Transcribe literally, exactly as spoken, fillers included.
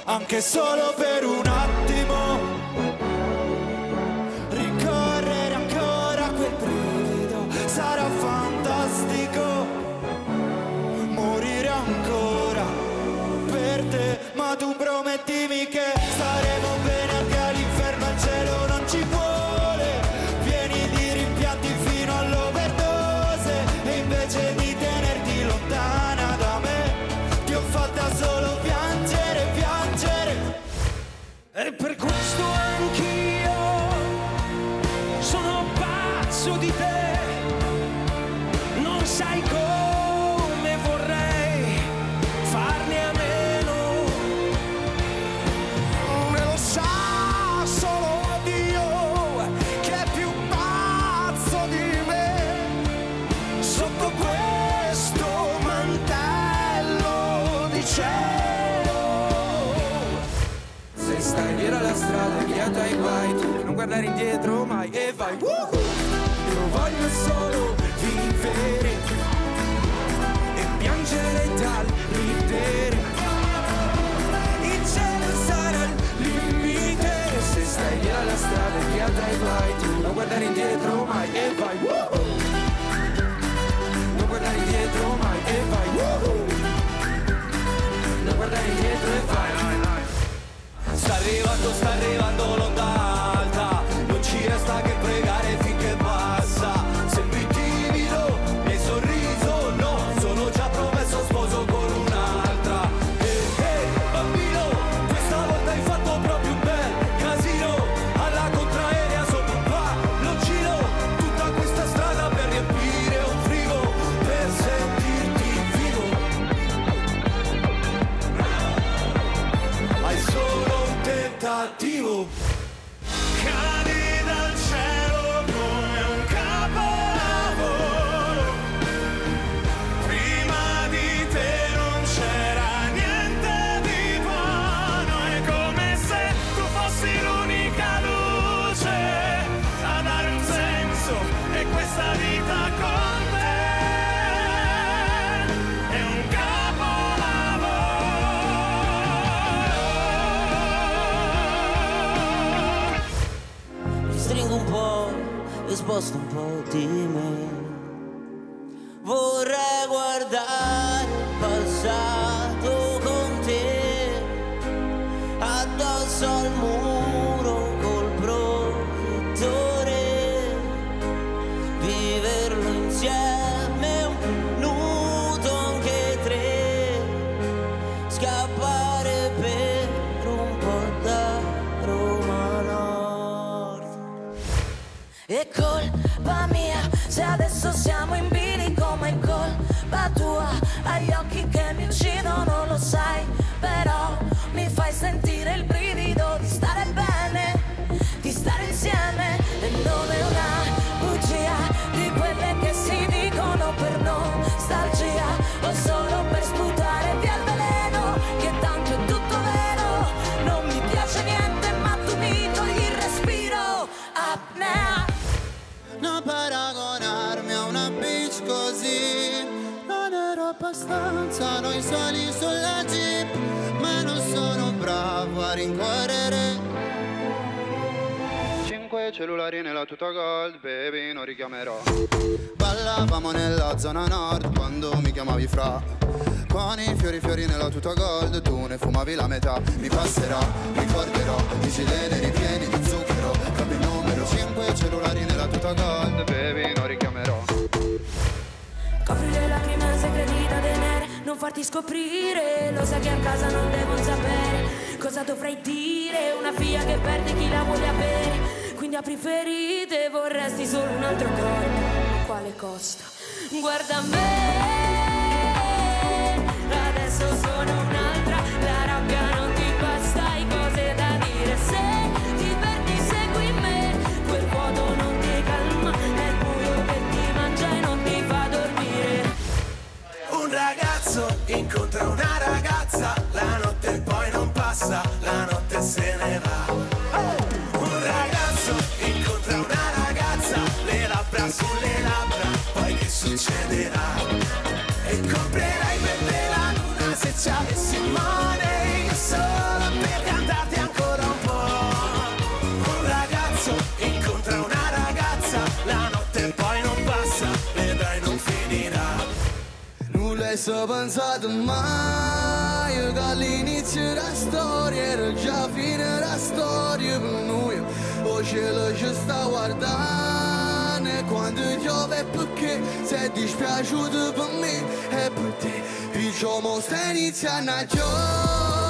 anche solo per un attimo. Ricorrere ancora a quel brivido sarà fantastico. Morire ancora per te, ma tu promettimi che staremo bene anche all'inferno, il cielo non ci vuole. Pieni di rimpianti fino all'overdose, e invece di tenerti lontana da me ti ho fatta solo piangere, piangere. E per questo anch'io sono pazzo di te. Non sai come vorrei farne a meno. Me lo sa solo Dio che è più pazzo di me. Sotto questo mantello di cielo, Se stai via la strada, quieta ai guai, tu non guardare indietro mai e vai. Woohoo! Io voglio solo vivere e piangere dal ridere. Il cielo sarà il limite. Se stai via la strada, quieta ai guai, tu non guardare indietro mai e vai. Woohoo! Non guardare indietro mai e vai. Woohoo! Non guardare indietro e vai. Sta arrivando, sta arrivando l'onda alta, non ci resta che pregare finché passa. Sembri timido, mi hai sorriso, no, sono già promesso sposo con un'altra. Ehi, ehi, bambino, questa volta hai fatto proprio un bel casino. Alla contraerea sotto un palloncino, tutta questa strada per riempire un frigo, per sentirti vivo. Hai solo un tentativo. Cadi dal cielo come un capolavoro. Prima di te non c'era niente di buono. È come se tu fossi l'unica luce a dare un senso. E questa vita con te è un capolavoro. Ti stringo un po' e sposto un po' di me. Vorrei guardare il passato con te, addosso al muro col proiettore, viverlo insieme un minuto, anche tre, scappare per un po' da Roma Nord. È colpa mia se adesso siamo in bilico, ma è colpa tua. Hai gli occhi che mi uccidono, lo sai, però mi fai sentire il brivido di stare bene, di stare insieme. E non è una bugia di quelle che si dicono per nostalgia, o solo per sputare via il veleno, che tanto è tutto vero. Non mi piace niente, ma tu mi togli il respiro. Apnea. Non paragonarmi a una bitch così, non ero abbastanza noi soli sulla jeep, ma non sono bravo a rincorrere. Cinque cellulari nella tuta gold, baby non richiamerò. Ballavamo nella zona nord quando mi chiamavi fra, con i fiori fiori nella tuta gold, tu ne fumavi la metà. Mi passerà, ricorderò, i gileni ripieni di zucchero, cambio il numero. Cinque cellulari nella tuta gold, baby non richiamerò. Copri le lacrime segreti da tenere, non farti scoprire, lo sai che a casa non devono sapere cosa dovrei dire. Una figlia che perde chi la vuole avere, quindi a preferite vorresti solo un altro corpo. A quale costo? Guarda me, adesso sono un'altra, la rabbia non ti basta, hai cose da dire. Se ti perdi segui me, quel vuoto non ti calma, è il buio che ti mangia e non ti fa dormire. Un ragazzo incontra una ragazza, la notte poi non passa, la notte se ne va. Un ragazzo incontra una ragazza, le labbra sulle labbra, poi che succederà? E comprerai per te la luna se ci avessi money, solo per avessi pensato mai che all'inizio della storia era già fine la storia per noi. O cielo ci sta guardando e quando piove perché sei dispiaciuto per me e per te. Diciamo sta iniziando a giocare.